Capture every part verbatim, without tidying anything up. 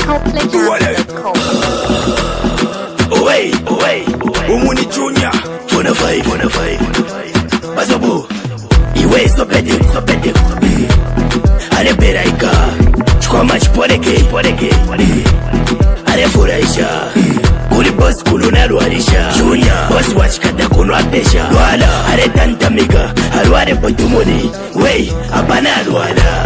Away, away, Umuni Junior, Funa five, Funa five, Mazobu, Iwe sopete, sopete, Ale Beraika, Chukama Chiporeke, Poreke, Ale Furaisha, Kuli boss kuluna Luarisha, Junior, boss watch kata kunwa pesha, Luala, Ale Tantamiga, Aluare Potumuni, Wey, Abana Luala,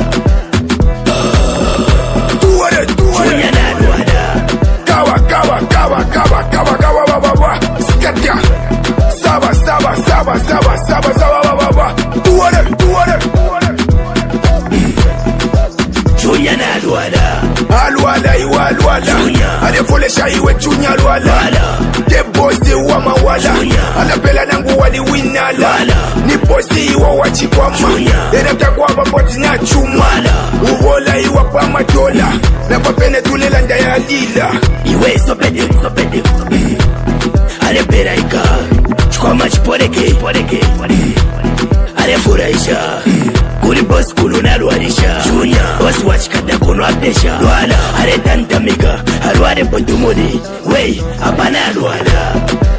Tuare, Tuare, Junior na Luala, Kawa, Kawa, Kawa, Kawa, Kawa, Kawa, Kawa, Kawa, Skatia, Saba, Saba, Saba, Saba, Saba, Saba, Saba, Tuare, Tuare, Junior na Luala, Aluala, Iwa Aluala, Ale Folesha Iwe Junior Luala, The bossy wa mawala, Ala Bela Nangu wali winala, Ni bossy Iwa wachikwama, Erepta kwa baboti na chuma, Uwola Iwa kwa madola, Na papene tulela ndaya lila, Iwe sopede, sopede, Ale Beraika, Chukwama Chiporeke, Poreke, Ale Furaisha, Kuli boss kuluna Luarisha, Junior, boss watch kata kunwa pesha, Luala, Ale Tantamiga, Aluare Potumuni, Wey, Abana Luala,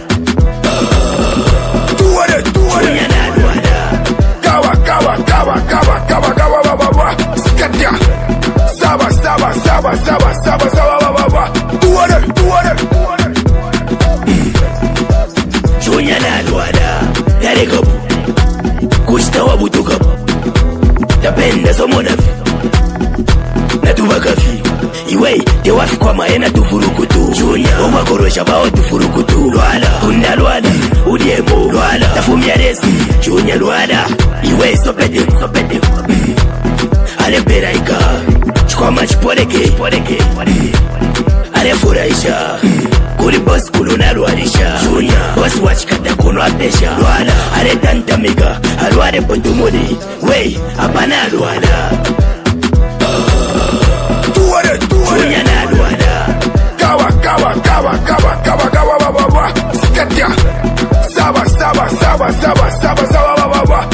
Tuare, Tuare, Junior na Luala, Kawa, Kawa, Kawa, Kawa, Kawa, Kawa, Kawa, Kawa, Skatia, Saba, Saba, Saba, Saba, Saba, Saba, Saba, Tuare, Tuare, Junior na Luala, Yare Kabu, Kushta wa Butu Kabu, Tapenda somo na fi Na tubaka fi Iwe te wafi kwa maena tufurukutu Junior Oma korosha bao tufurukutu Luala Hunda Luala Udiemo Luala Tafumia resi Junior Luala Iwe sopete Sopete Ale Beraika Chukwama Chiporeke Poreke Ale Furaisha Kuli boss kuluna Luarisha Junior Boss watch kata kunwa pesha Luala Ale Tantamiga Aluare Potumuni Wey Abana Luala Tuare Tuare Junior na Luala Kawa Kawa Kawa Kawa Kawa Kawa Kawa Kawa Skatia Saba Saba Saba Saba Saba Saba Saba